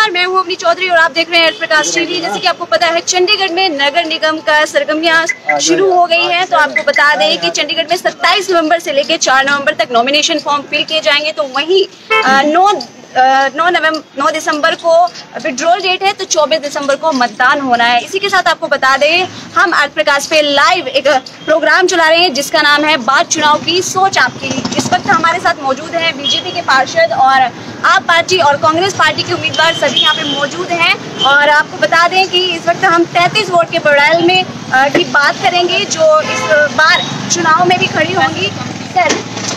नमस्कार, मैं हूँ अवनी चौधरी और आप देख रहे हैं एड प्रकाश टीवी। जैसे कि आपको पता है, चंडीगढ़ में नगर निगम का सरगर्मियां शुरू हो गई हैं। तो आपको बता दें कि चंडीगढ़ में 27 नवंबर से लेकर 4 नवंबर तक नॉमिनेशन फॉर्म फिल किए जाएंगे। तो वहीं 9 दिसंबर को विड्रॉल डेट है, तो 24 दिसंबर को मतदान होना है। इसी के साथ आपको बता दें, हम एड प्रकाश पे लाइव एक प्रोग्राम चला रहे हैं जिसका नाम है बात चुनाव की, सोच आपकी। इस वक्त हमारे साथ मौजूद हैं बीजेपी के पार्षद और आप पार्टी और कांग्रेस पार्टी के उम्मीदवार सभी यहाँ पे मौजूद हैं। और आपको बता दें कि इस वक्त हम 33 वोट के बड़ैल में की बात करेंगे जो इस बार चुनाव में भी खड़ी होंगी। सर,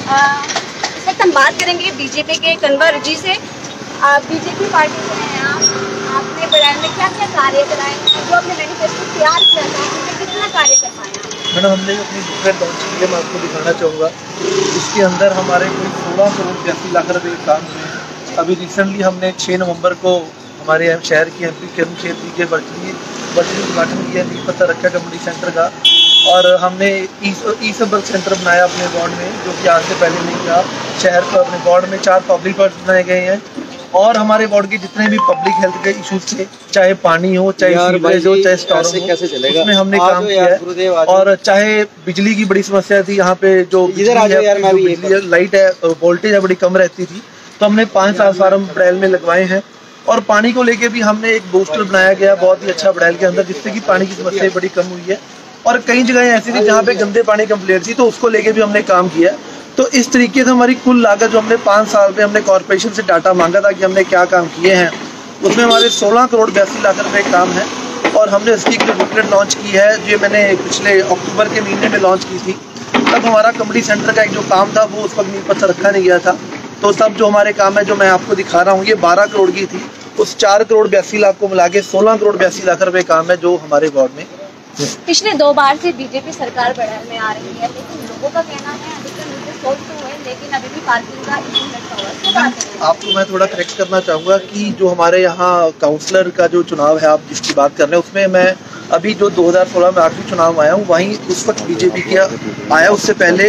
इस वक्त हम बात करेंगे बीजेपी के कन्वर जी से। आप बीजेपी पार्टी से हैं, आपने बड़ैल में क्या क्या कार्य कराए हैं? जो आपने मैनिफेस्टो तैयार किया था उसमें कितना कार्य कर पाया? मैडम, हमने अपनी दूसरे लॉन्च के लिए मैं आपको दिखाना चाहूँगा। इसके अंदर हमारे कोई 16 करोड़ 82 लाख रुपये काम हुए। अभी रिसेंटली हमने 6 नवंबर को हमारे शहर की MP किरण क्षेत्र के वर्चुअली उद्घाटन किया, नींव पत्थर रखा कम्युनिटी सेंटर का। और हमने ई संपर्क सेंटर बनाया अपने वार्ड में, जो कि आज से पहले नहीं था। शहर को अपने वार्ड में 4 पब्लिक वार्ड बनाए गए हैं। और हमारे वार्ड के जितने भी पब्लिक हेल्थ के इश्यूज थे, चाहे पानी हो, चाहे सीवरेज हो, चाहे स्टॉक हो, उसमें हमने काम किया है। और चाहे बिजली की बड़ी समस्या थी, यहाँ पे जो लाइट है, वोल्टेज है, बड़ी कम रहती थी, तो हमने 5 ट्रांसफार्मर बड़ैल में लगवाए हैं। और पानी को लेके भी हमने एक बूस्टर बनाया गया बहुत ही अच्छा बड़ैल के अंदर, जिससे कि पानी की समस्या बड़ी कम हुई है। और कई जगह ऐसी थी जहाँ पे गंदे पानी कंप्लेंट थी, तो उसको लेके भी हमने काम किया। तो इस तरीके से हमारी कुल लागत जो हमने 5 साल में हमने कॉर्पोरेशन से डाटा मांगा था कि हमने क्या काम किए हैं, उसमें हमारे 16 करोड़ 82 लाख रुपए काम है। और हमने इसकी जो बुकलेट लॉन्च की है, जो मैंने पिछले अक्टूबर के महीने में लॉन्च की थी, तब हमारा कम्युनिटी सेंटर का एक जो काम था वो उस वक्त नींव पत्थर रखा नहीं गया था। तो तब जो हमारे काम है, जो मैं आपको दिखा रहा हूँ, ये 12 करोड़ की थी। उस 4 करोड़ 82 लाख को मिला के 16 करोड़ 82 लाख रुपए काम है जो हमारे वार्ड में। पिछले 2 बार से बीजेपी सरकार बड़ैल में आ रही है, लेकिन लोगों का कहना है अधिकतर मुद्दे सोल्व तो हुए, लेकिन अभी भी पार्किंग का इशू लटका हुआ है। आपको मैं थोड़ा करेक्ट करना चाहूँगा कि जो हमारे यहाँ काउंसलर का जो चुनाव है, आप जिसकी बात कर रहे हैं, उसमें मैं अभी जो 2016 में आखिरी चुनाव आया हूँ, वहीं उस वक्त बीजेपी के आया। उससे पहले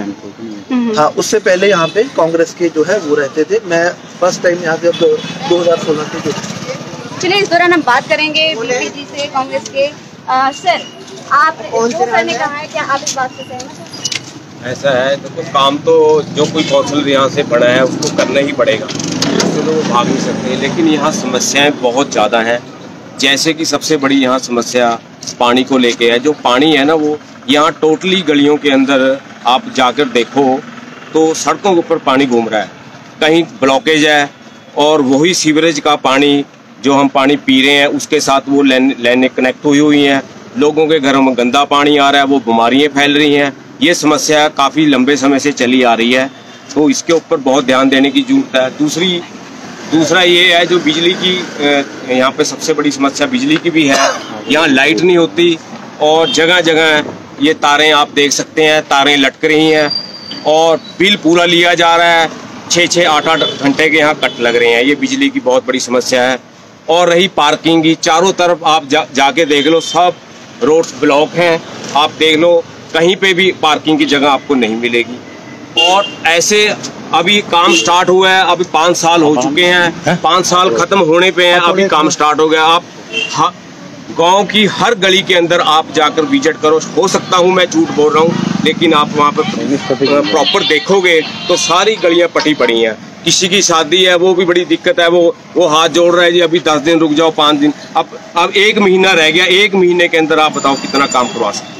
हाँ, उससे पहले यहाँ पे कांग्रेस के जो है वो रहते थे। मैं फर्स्ट टाइम यहाँ पे 2016 के जो। चलिए, इस दौरान हम बात करेंगे बीपी जी से, कांग्रेस के। सर, आप जो सर ने कहा है, क्या आप इस बात से सहमत हैं? ऐसा है, देखो काम तो जो कोई काउंसिलर यहाँ से बना है उसको करना ही पड़ेगा, उससे तो वो भाग नहीं सकते। लेकिन यहाँ समस्याएं बहुत ज़्यादा हैं। जैसे कि सबसे बड़ी यहाँ समस्या पानी को लेके है। जो पानी है ना, वो यहाँ टोटली गलियों के अंदर आप जाकर देखो तो सड़कों के ऊपर पानी घूम रहा है, कहीं ब्लॉकेज है। और वही सीवरेज का पानी जो हम पानी पी रहे हैं, उसके साथ वो लाइनें कनेक्ट हुई हैं। लोगों के घरों में गंदा पानी आ रहा है, वो बीमारियाँ फैल रही हैं। ये समस्या काफ़ी लंबे समय से चली आ रही है, तो इसके ऊपर बहुत ध्यान देने की जरूरत है। दूसरा ये है, जो बिजली की यहाँ पे सबसे बड़ी समस्या बिजली की भी है। यहाँ लाइट नहीं होती और जगह जगह ये तारें आप देख सकते हैं, तारें लटक रही हैं और बिल पूरा लिया जा रहा है। 6-6, 8-8 घंटे के यहाँ कट लग रहे हैं। ये बिजली की बहुत बड़ी समस्या है। और रही पार्किंग की, चारों तरफ आप जाके देख लो, सब रोड्स ब्लॉक हैं। आप देख लो, कहीं पे भी पार्किंग की जगह आपको नहीं मिलेगी। और ऐसे अभी काम स्टार्ट हुआ है, अभी 5 साल हो चुके हैं, 5 साल खत्म होने पे हैं, अभी काम स्टार्ट हो गया। आप गांव की हर गली के अंदर आप जाकर विजिट करो। हो सकता हूँ मैं झूठ बोल रहा हूँ, लेकिन आप वहाँ पर प्रॉपर देखोगे तो सारी गलियाँ पटी पड़ी हैं। किसी की शादी है, वो भी बड़ी दिक्कत है, वो हाथ जोड़ रहा है जी अभी 10 दिन रुक जाओ, 5 दिन। अब 1 महीना रह गया, 1 महीने के अंदर आप बताओ कितना काम करवा सकते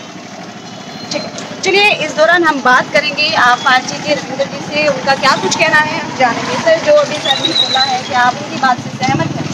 हैं। ठीक है, चलिए इस दौरान हम बात करेंगे आप पार्टी के रविंद्र जी से, उनका क्या कुछ कहना है हम जानेंगे। सर, जो अभी सर ने बोला है, क्या आप उनकी बात से सहमत हैं?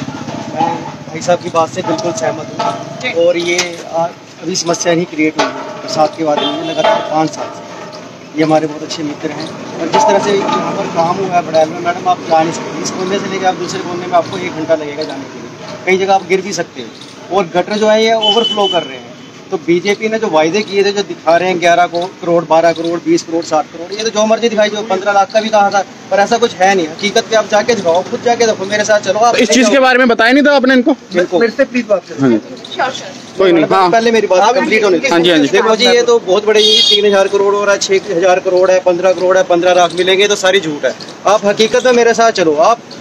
मैं भाई साहब की बात से बिल्कुल सहमत हूँ। और ये अभी समस्या नहीं क्रिएट हुई है बरसात के बाद में, लगातार 5 साल से। ये हमारे बहुत अच्छे मित्र हैं। और जिस तरह से यहाँ पर काम हुआ है बड़ैल में, मैडम आप जा नहीं सकते। इस कोने से लेकर आप दूसरे कोने में आपको 1 घंटा लगेगा जाने के लिए। कई जगह आप गिर भी सकते हो। और गटर जो है ये ओवरफ्लो कर रहे हैं। तो बीजेपी ने जो वायदे किए थे, जो दिखा रहे हैं 11 करोड़, 12 करोड़, 20 करोड़, 60 करोड़, ये तो जो मर्जी दिखाई, जो 15 लाख का भी कहा था, पर ऐसा कुछ है नहीं। हकीकत पे आप जाके दिखाओ, खुद जाके देखो, मेरे साथ चलो। आप इस चीज के बारे में बताया नहीं था आपने इनको? मेरे से प्लीज बात करें। कोई नहीं, हाँ पहले मेरी बात कंप्लीट होनी थी। हाँ जी, हाँ जी। देखो जी, ये तो बहुत बड़े 3000 करोड़ हो रहा है, 6000 करोड़ है, 15 करोड़ है, 15 लाख मिलेंगे, तो सारी झूठ है। आप हकीकत में मेरे साथ चलो। आप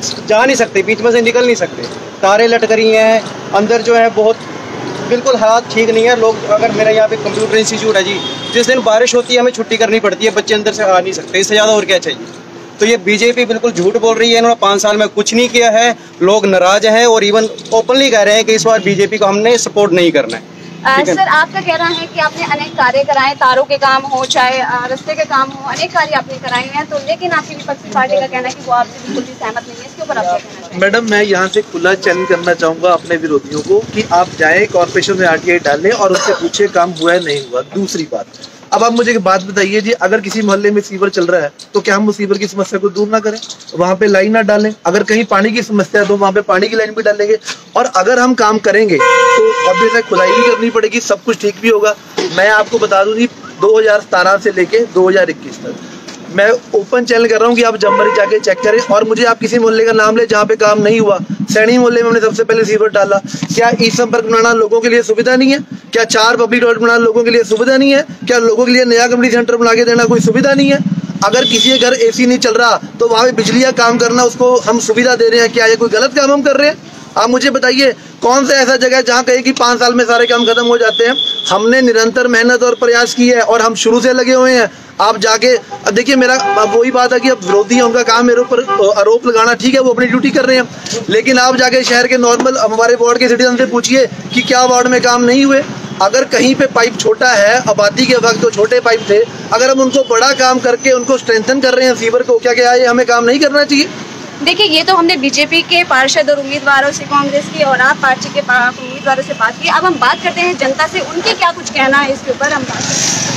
जा नहीं सकते, बीच में से निकल नहीं सकते, तारें लटक रही हैं अंदर जो है, बहुत बिल्कुल हालात ठीक नहीं है। लोग, अगर मेरा यहाँ पे कंप्यूटर इंस्टीट्यूट है जी, जिस दिन बारिश होती है हमें छुट्टी करनी पड़ती है, बच्चे अंदर से आ नहीं सकते, इससे ज़्यादा और क्या चाहिए। तो ये बीजेपी बिल्कुल झूठ बोल रही है, इन्होंने 5 साल में कुछ नहीं किया है, लोग नाराज हैं और इवन ओपनली कह रहे हैं कि इस बार बीजेपी को हमने सपोर्ट नहीं करना है। सर, आपका कहना है कि आपने अनेक कार्य कराए, तारों के काम हो चाहे रास्ते के काम हो, अनेक कार्य आपने कराए हैं, तो लेकिन आपकी विपक्षी पार्टी का कहना है कि वो आपसे बिल्कुल भी सहमत नहीं है, इसके ऊपर आप क्या कहना चाहिए? मैडम, मैं यहाँ से खुला चैलेंज करना चाहूँगा अपने विरोधियों को कि आप जाएं कॉर्पोरेशन में RTI डालें और उससे पूछे काम हुआ है नहीं हुआ। दूसरी बात, अब आप मुझे एक बात बताइए जी, अगर किसी मोहल्ले में सीवर चल रहा है तो क्या हम उस सीवर की समस्या को दूर ना करें, वहां पे लाइन ना डालें? अगर कहीं पानी की समस्या है तो वहां पे पानी की लाइन भी डालेंगे, और अगर हम काम करेंगे तो ऑब्वियसली खुदाई भी करनी पड़ेगी, सब कुछ ठीक भी होगा। मैं आपको बता दूं जी, 2017 से लेके 2021 तक मैं ओपन चैलेंज कर रहा हूँ कि आप जब मर्जी जाके चेक करें, और मुझे आप किसी मोहल्ले का नाम ले जहाँ पे काम नहीं हुआ। सैनी मोहल्ले में हमने सबसे पहले सीवर डाला। क्या ई संपर्क बनाना लोगों के लिए सुविधा नहीं है? क्या 4 पब्लिक टॉयलेट बनाना लोगों के लिए सुविधा नहीं है? क्या लोगों के लिए नया कम्युनिटी सेंटर बना के देना कोई सुविधा नहीं है? अगर किसी के घर AC नहीं चल रहा तो वहाँ पे बिजली का काम करना, उसको हम सुविधा दे रहे हैं, क्या ये कोई गलत काम हम कर रहे हैं? आप मुझे बताइए, कौन सा ऐसा जगह है जहाँ कहे कि 5 साल में सारे काम खत्म हो जाते हैं? हमने निरंतर मेहनत और प्रयास की है और हम शुरू से लगे हुए हैं। आप जाके देखिए, मेरा वही बात है कि अब विरोधी है, उनका काम मेरे ऊपर आरोप लगाना, ठीक है, वो अपनी ड्यूटी कर रहे हैं, लेकिन आप जाके शहर के नॉर्मल हमारे वार्ड के सिटीजन से पूछिए कि क्या वार्ड में काम नहीं हुए। अगर कहीं पे पाइप छोटा है, आबादी के वक्त जो छोटे पाइप थे, अगर हम उनको बड़ा काम करके उनको स्ट्रेंथन कर रहे हैं सीवर को, क्या ये हमें काम नहीं करना चाहिए? देखिए, ये तो हमने बीजेपी के पार्षद और उम्मीदवारों से, कांग्रेस की और आप पार्टी के उम्मीदवारों से बात की। अब हम बात करते हैं जनता से, उनके क्या कुछ कहना है इसके ऊपर, हम बात करते हैं।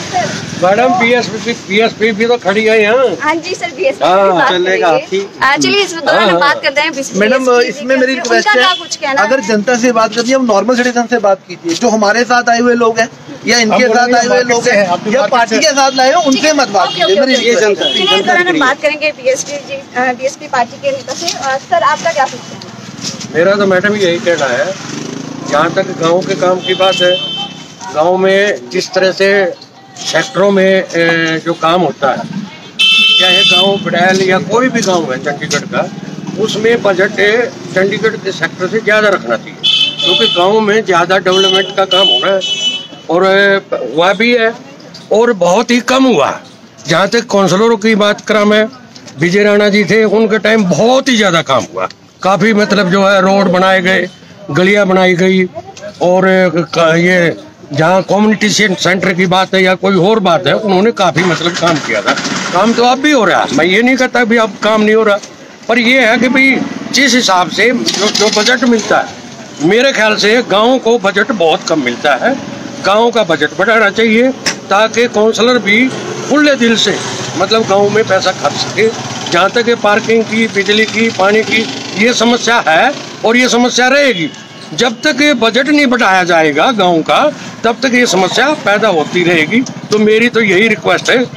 मैडम, PSP भी तो खड़ी है यहाँ। हाँ जी सर, BSP चलेगा। चलिए, इस दौरान हम बात करते हैं। मैडम, इसमें मेरी रिक्वेस्ट है, अगर जनता से बात करती है, हम नॉर्मल सिटीजन से बात कीजिए, जो हमारे साथ आए हुए लोग हैं या इनके साथ आए हुए लोग हैं या पार्टी के साथ लाए हो, उनसे मत बात कीजिए। इस दौरान हम बात करेंगे BSP पार्टी के नेता से। सर, आपका क्या सोचते हैं? मेरा तो मैडम यही कहना है, जहाँ तक गांव के काम की बात है, गांव में जिस तरह से सेक्टरों में जो काम होता है, चाहे गांव बड़ैल या कोई भी गांव है चंडीगढ़ का, उसमें बजट चंडीगढ़ के सेक्टर से ज़्यादा रखना चाहिए, क्योंकि गांव में ज़्यादा डेवलपमेंट का काम हो रहा है और हुआ भी है और बहुत ही कम हुआ। जहाँ तक काउंसलरों की बात करा, मैं विजय राणा जी थे, उनके टाइम बहुत ही ज़्यादा काम हुआ, काफ़ी मतलब जो है रोड बनाए गए, गलियाँ बनाई गई, और ये जहाँ कम्युनिटी सेंटर की बात है या कोई और बात है, उन्होंने काफ़ी मतलब काम किया था। काम तो अब भी हो रहा है, मैं ये नहीं कहता भी अब काम नहीं हो रहा, पर ये है कि भाई जिस हिसाब से जो बजट मिलता है, मेरे ख्याल से गाँव को बजट बहुत कम मिलता है। गाँव का बजट बढ़ाना चाहिए ताकि काउंसलर भी खुले दिल से मतलब गाँव में पैसा खर्च सके। जहाँ तक पार्किंग की, बिजली की, पानी की ये समस्या है और ये समस्या रहेगी, जब तक ये बजट नहीं बढ़ाया जाएगा गांव का, तब तक ये समस्या पैदा होती रहेगी। तो मेरी तो यही रिक्वेस्ट है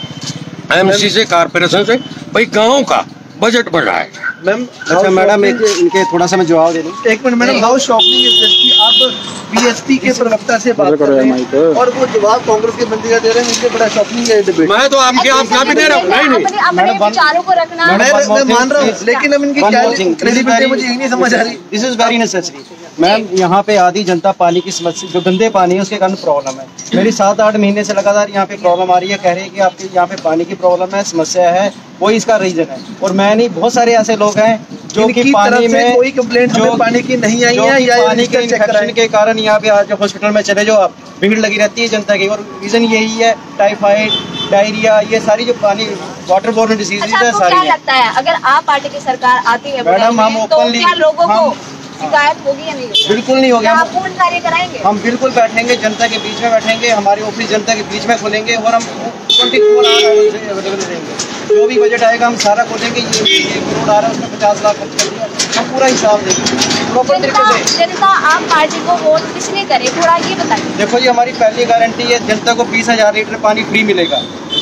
MC से, कारपोरेशन से, भाई गांव का बजट बढ़ाए। मैम, अच्छा मैडम, इनके थोड़ा सा मैं जवाब दे दूं। एक minute madam, how shocking is this कि आप BSP के प्रवक्ता से बात कर रहे हैं और वो जवाब कांग्रेस के बंदी का दे रहे हैं, मुझे बड़ा शॉकिंग है डिबेट। मैं तो आपके आप भी दे रहा हूँ। नहीं अपने विचारों को रखना, मैं मान रहा हूँ, लेकिन अब इनकी क्या क्रेडिबिलिटी मुझे यही नहीं समझ आ रही। This is very necessary. Ma'am, यहाँ पे आधी जनता पानी की समस्या, जो गंदे पानी है उसके कारण प्रॉब्लम है। मेरी 7-8 महीने से लगातार यहाँ पे प्रॉब्लम आ रही है, कह रही है कि आपके यहाँ पे पानी की प्रॉब्लम है, समस्या है, वही इसका रीजन है। और मैं नहीं, बहुत सारे ऐसे लोग हैं जो कि पानी में कोई कंप्लेंट जो पानी की नहीं आई है या पानी के इन्फेक्शन के कारण यहाँ पे आज हॉस्पिटल में चले जाओ आप, भीड़ लगी रहती है जनता की, और रीजन यही है टाइफाइड, डायरिया, ये सारी जो पानी वाटर बोर्न डिजीज है सारी। क्या लगता है अगर आप पार्टी की सरकार आती है मैडम, हम ओपनली, क्या लोगों को शिकायत होगी या नहीं? बिल्कुल नहीं होगी। हम पूर्ण कार्य कराएंगे, हम बिल्कुल बैठेंगे, जनता के बीच में बैठेंगे, हमारी ऑफिस जनता के बीच में खोलेंगे और हम 24 आवर्स अवेलेबल रहेंगे। जो भी बजट आएगा हम सारा खोलेंगे। ये 1 करोड़ आ रहा है, उसमें 50 लाख खर्च कर दिया, हम पूरा हिसाब देंगे प्रॉपर तरीके से। जनता आप पार्टी को वोट किसने करे, थोड़ा ये बताइए। देखो जी, हमारी पहली गारंटी है, जनता को 20,000 लीटर पानी फ्री मिलेगा।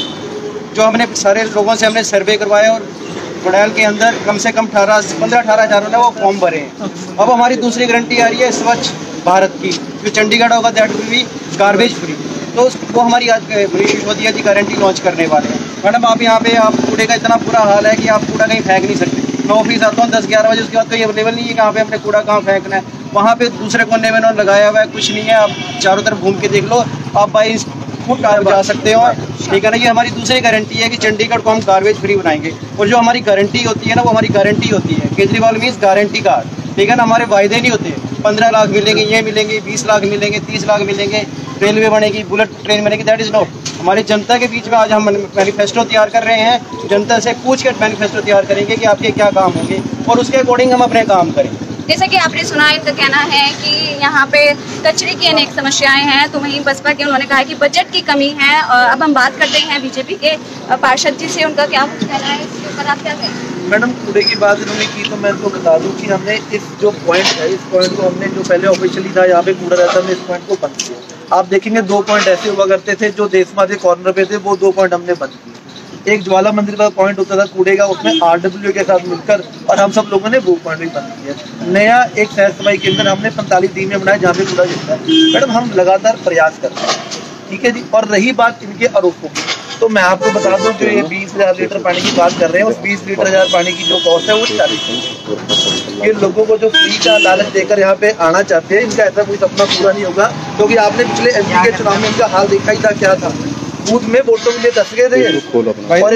जो हमने सारे लोगों से हमने सर्वे करवाया और बड़ैल के अंदर कम से कम 15-18 हज़ार ने वो फॉर्म भरे हैं। अब हमारी दूसरी गारंटी आ रही है स्वच्छ भारत की, जो चंडीगढ़ होगा that will be garbage free. तो वो हमारी आज मनीष सिसोदिया जी गारंटी लॉन्च करने वाले हैं। मैडम, आप यहाँ पे आप कूड़े का इतना बुरा हाल है कि आप कूड़ा कहीं फेंक नहीं सकते। मैं ऑफिस आता हूँ 10-11 बजे, उसके बाद कोई अवेलेबल नहीं है कहाँ पे हमने कूड़ा कहाँ फेंकना है। वहाँ पे दूसरे कोने में उन्होंने लगाया हुआ है, कुछ नहीं है। आप चारों तरफ घूम के देख लो, आप बाई फुट जा सकते हो, ठीक है ना। ये हमारी दूसरी गारंटी है कि चंडीगढ़ को हम गार्बेज फ्री बनाएंगे। और जो हमारी गारंटी होती है ना, वो हमारी गारंटी होती है। केजरीवाल मीन्स गारंटी कार्ड, ठीक है ना। हमारे वायदे नहीं होते 15 लाख मिलेंगे, ये मिलेंगे, 20 लाख मिलेंगे, 30 लाख मिलेंगे, रेलवे बनेगी, बुलेट ट्रेन बनेगी, दैट इज़ नॉट। हमारी जनता के बीच में आज हम मैनिफेस्टो तैयार कर रहे हैं। जनता से पूछ कर मैनिफेस्टो तैयार करेंगे कि आपके क्या काम होंगे और उसके अकॉर्डिंग हम अपने काम करें। जैसा कि आपने सुना, इनका कहना है कि यहाँ पे कचरे की अनेक समस्याएं हैं, तो वहीं बसपा के उन्होंने कहा कि बजट की कमी है। अब हम बात करते हैं बीजेपी के पार्षद जी से, उनका क्या कुछ कहना है इसके ऊपर, आप क्या कहें? मैडम, कूड़े की बात इन्होंने की तो मैं तो बता दूं कि हमने इस जो पॉइंट है, इस पॉइंट को हमने जो पहले ऑफिशियली था यहाँ पे कूड़ा रहता, हमने इस पॉइंट को बंद किया। आप देखेंगे 2 पॉइंट ऐसे हुआ करते थे जो देशमा के कॉर्नर पे थे, वो 2 पॉइंट हमने बंद किए। एक ज्वाला मंदिर का पॉइंट होता था कूड़े का, उसमें RWA के साथ मिलकर और हम सब लोगों ने वो पॉइंट भी बंद किया। नया एक शहर सफाई केंद्र हमने 45 दिन में बनाया जहाँ पे कूड़ा गिरता है। मैडम, हम लगातार प्रयास कर रहे हैं, ठीक है जी। और रही बात इनके आरोपों की, तो मैं आपको बता दूं जो ये 20,000 लीटर पानी की बात कर रहे हैं, उस 20 लीटर पानी की जो कॉस्ट है वो 40 है। ये लोगों को जो फ्री का लालच देकर यहाँ पे आना चाहते हैं, इनका ऐसा कोई सपना पूरा नहीं होगा। क्योंकि आपने पिछले MP के चुनाव में इनका हाल देखा ही था, क्या था। बूथ में वोटों के लिए दस गए थे और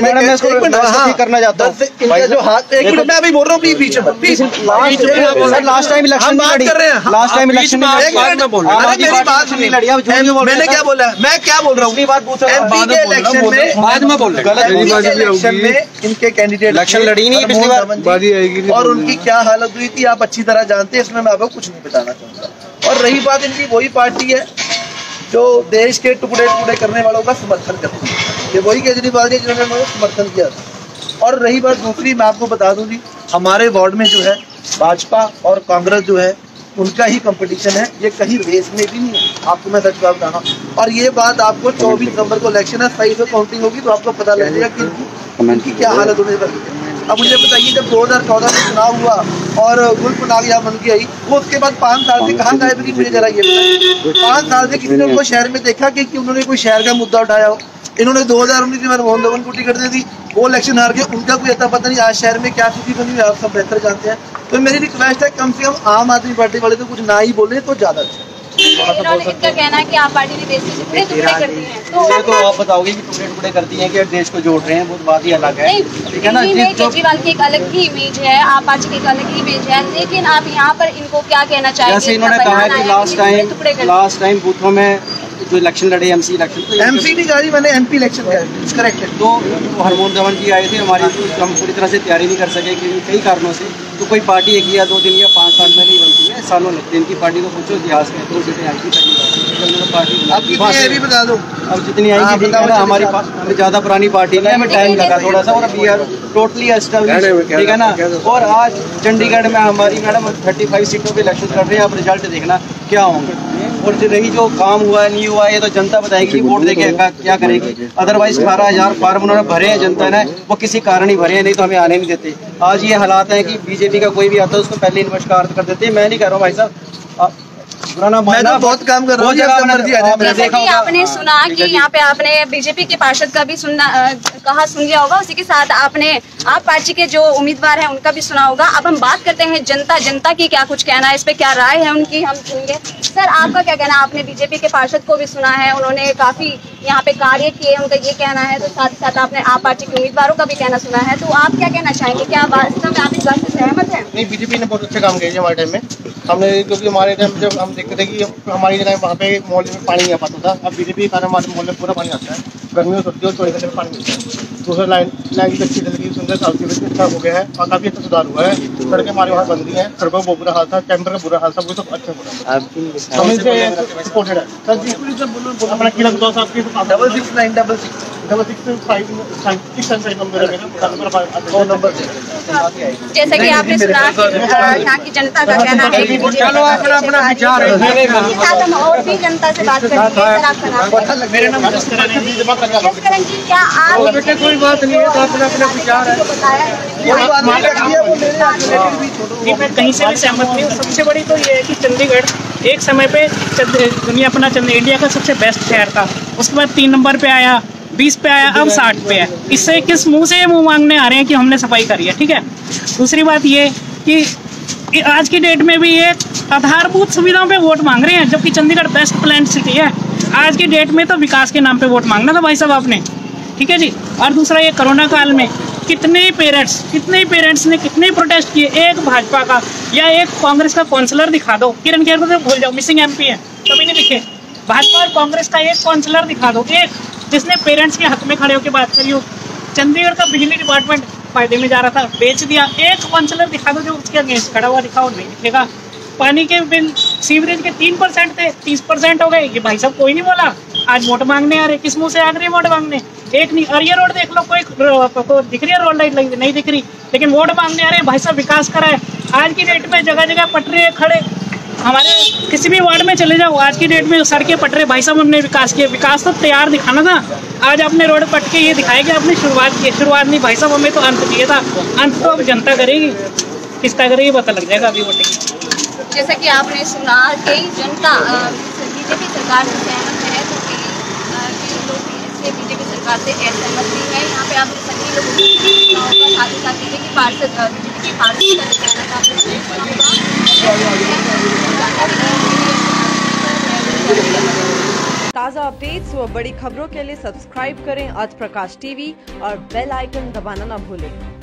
करना चाहता हूँ इनका जो हाथ, एक मिनट मैं अभी बोल रहा हूँ बीच में लास्ट टाइम इलेक्शन कर रहे हैं, लास्ट टाइम इलेक्शन मेरी बात सुनिए, मैंने क्या बोला, मैं क्या बोल रहा हूँ, MP के इलेक्शन में बाद में बोल रहे इलेक्शन में इनके कैंडिडेट इलेक्शन लड़ी नहीं पिछली बार और उनकी क्या हालत हुई थी आप अच्छी तरह जानते हैं, इसमें मैं आपको कुछ नहीं बताना चाहूँगा। और रही बात, इनकी वही पार्टी है जो देश के टुकड़े टुकड़े करने वालों का समर्थन करती है। ये वही केजरीवाल जी जिन्होंने उन्होंने समर्थन किया था। और रही बात दूसरी, मैं आपको बता दूं जी, हमारे वार्ड में जो है भाजपा और कांग्रेस जो है उनका ही कंपटीशन है, ये कहीं रेस में भी नहीं है, आपको मैं सच बात बताऊँ। और ये बात आपको 24 नवंबर को इलेक्शन है, सही से काउंटिंग होगी तो आपको पता लग जाएगा कि इनकी क्या हालत होने वाली है। अब मुझे बताइए, जब 2014 में चुनाव हुआ और गुल पनाग यहाँ बन के आई, वो उसके बाद 5 साल से कहाँ गायब थी, मुझे जरा ये बताइए। 5 साल से किसी ने उनको शहर में देखा कि उन्होंने कोई शहर का मुद्दा उठाया हो। इन्होंने 2019 में मनमोहन लोगन को टिकट दे दी, वो इलेक्शन हार गए, उनका कोई अता पता नहीं आज शहर में क्या स्थिति बनी हुई आप सब बेहतर जानते हैं। तो मेरी रिक्वेस्ट है, कम से कम आम आदमी पार्टी वाले तो कुछ ना ही बोले तो ज्यादा अच्छा। इनका कहना है कि आप पार्टी ने देश के टुकड़े टुकड़े करती हैं, तो आप बताओगे कि टुकड़े टुकड़े करती हैं कि देश को जोड़ रहे हैं, वो बात ही अलग है, ठीक है ना। केजरीवाल की एक अलग ही इमेज है, आप पार्टी की एक अलग ही इमेज है, लेकिन आप यहाँ पर इनको क्या कहना चाहेंगे? जैसे इन्होंने कहा है कि लास्ट टाइम बूथों में जो इलेक्शन लड़े, MC इलेक्शन, तो MC नहीं कहा जी मैंने, MP इलेक्शन करेक्ट है। तो हरमोहन धवन जी आए थे, हमारी हम पूरी तरह से तैयारी नहीं कर सके क्योंकि कई कारणों से। तो कोई पार्टी 1 या 2 दिन या 5 साल में नहीं बनती है, सालों लगते हैं। इनकी पार्टी तो पूछो इतिहास में 2 सीटें आई थी पहली पार्टी, भी बता दो अब जितनी आएगी ठीक है ना। हमारी हमें ज़्यादा पुरानी पार्टी नहीं है, हमें टाइम लगा थोड़ा सा, और अभी यार टोटली एस्टेब्लिश, ठीक है ना। और आज चंडीगढ़ में हमारी मैडम 35 सीटों पे इलेक्शन कर रहे हैं, आप रिजल्ट देखना क्या होंगे। और रही जो काम हुआ है नहीं हुआ, ये तो जनता बताएगी, वोट देके क्या करेगी। अदरवाइज 18,000 फार्म उन्होंने भरे हैं जनता ने, वो किसी कारण ही भरे हैं, नहीं तो हमें आने नहीं देते। आज ये हालात है कि बीजेपी का कोई भी आता है उसको पहले नमस्कार कर देते हैं। मैं नहीं कह रहा हूँ भाई साहब, मैं तो बहुत काम कर रहा हूँ। जैसे कि आपने सुना कि यहाँ पे आपने बीजेपी के पार्षद का भी सुन लिया होगा, उसी के साथ आपने आप पार्टी के जो उम्मीदवार हैं उनका भी सुना होगा। अब हम बात करते हैं जनता की क्या कुछ कहना है, इस पे क्या राय है उनकी, हम सुनेंगे। सर, आपका क्या कहना है? आपने बीजेपी के पार्षद को भी सुना है, उन्होंने काफी यहाँ पे कार्य किए, उनका ये कहना है, तो साथ ही साथ आपने आप पार्टी के उम्मीदवारों का भी कहना सुना है, तो आप क्या कहना चाहेंगे? क्या वास्तव में आप इस बात से सहमत हैं? नहीं, बीजेपी ने बहुत अच्छे काम किए हमारे टाइम में। हमने, क्योंकि हमारे टाइम जब हम देखते थे कि हमारी जगह वहाँ पे मोहल्ले में पानी नहीं आ पाता था, अब बीजेपी के कारण हमारे मोहल्ले में पूरा पानी आता है, गर्मियों सर्दियों 24 घंटे में पानी मिलता है। दूसरा लाइन की अच्छी लगी, सुंदर साल की अच्छा हो गया है और काफ़ी अच्छा सुधार हुआ है। सड़कें हमारे वहाँ बन रही हैं, सड़कों का बुरा हाल था, कैंपर का बुरा हाल था, वो सब अच्छा हो रहा है। हम इनसे सपोर्टेड है। सर जी अपना किला बताओ साहब की 6696 नंबर जैसा कि आपने सुना कि यहाँ की जनता का कहना है, और भी जनता से बात करेंगे। मेरे नाम क्या आप कोई बात नहीं है, तो अपना अपना विचार है। मैं कहीं से भी सहमत नहीं हूँ। सबसे बड़ी तो ये है कि चंडीगढ़ एक समय पे दुनिया अपना इंडिया का सबसे बेस्ट शहर था, उसके बाद 3 नंबर पे आया, 20 पे आया, अब 60 पे है। इससे किस मुंह से मुंह मांगने आ रहे हैं कि हमने सफाई करी है, ठीक है। दूसरी बात ये कि आज की डेट में भी ये आधारभूत सुविधाओं पे वोट मांग रहे हैं, जबकि चंडीगढ़ बेस्ट प्लान सिटी है। आज की डेट में तो विकास के नाम पे वोट मांगना था भाई साहब आपने, ठीक है जी। और दूसरा ये कोरोना काल में कितने ही पेरेंट्स ने कितने प्रोटेस्ट किए। एक भाजपा का या एक कांग्रेस का काउंसलर दिखा दो, किरण खेर को तो भूल जाओ, मिसिंग एमपी है, कभी नहीं दिखे। भाजपा और कांग्रेस का एक काउंसलर दिखा दो, एक जिसने पेरेंट्स के हक में खड़े होकर बात करी हो। चंडीगढ़ का बिजली डिपार्टमेंट फायदे में जा रहा था, बेच दिया। एक काउंसलर दिखा दो जो उसके अगेंस्ट खड़ा हुआ, दिखाओ, नहीं दिखेगा। पानी के बिल सीवरेज के 3% थे, 30% हो गए। ये भाई साहब कोई नहीं बोला। आज वोट मांगने आ रहे, किस मुंह से आ रहे वोट मांगने? एक नहीं। और ये रोड देख लो, कोई दिख रही है रोड लाइट लगी? नहीं दिख रही, लेकिन वोट मांगने आ रहे हैं। भाई साहब विकास करा है। आज की डेट में जगह जगह पटरे खड़े, हमारे किसी भी वार्ड में चले जाओ, आज की डेट में सड़कें पटरे। भाई साहब हमने विकास किया, विकास तो तैयार दिखाना था। आज आपने रोड पट के ये दिखाया कि आपने शुरुआत की। शुरुआत नहीं भाई साहब, हमें तो अंत चाहिए था। अंत तो अब जनता करेगी, किसका करेगी पता लग जाएगा अभी वोटिंग। जैसा कि आपने सुना कि जनता बीजेपी सरकार से सहमत है, तो कई लोग इसलिए बीजेपी सरकार से असहमत भी है। यहाँ पे आपने सभी लोगों का साथ ही साथ बीजेपी पार्षद का ताज़ा अपडेट्स व बड़ी खबरों के लिए सब्सक्राइब करें आज प्रकाश टीवी और बेल आइकन दबाना न भूलें।